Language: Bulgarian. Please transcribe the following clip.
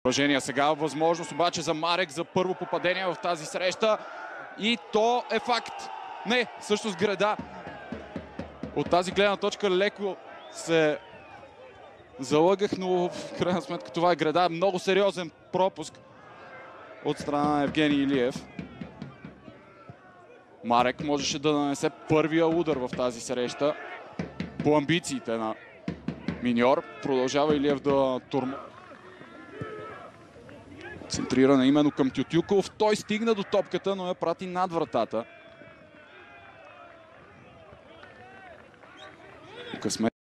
Положение сега възможност обаче за Марек за първо попадение в тази среща. И то е факт. Не, всъщност Греда. От тази гледна точка леко се залъгах, но в крайна сметка това е Греда. Много сериозен пропуск от страна на Евгений Илиев. Марек можеше да нанесе първия удар в тази среща по амбициите на Миньор. Продължава Илиев да турма. Центриране именно към Тютюков. Той стигна до топката, но я прати над вратата. Късмет.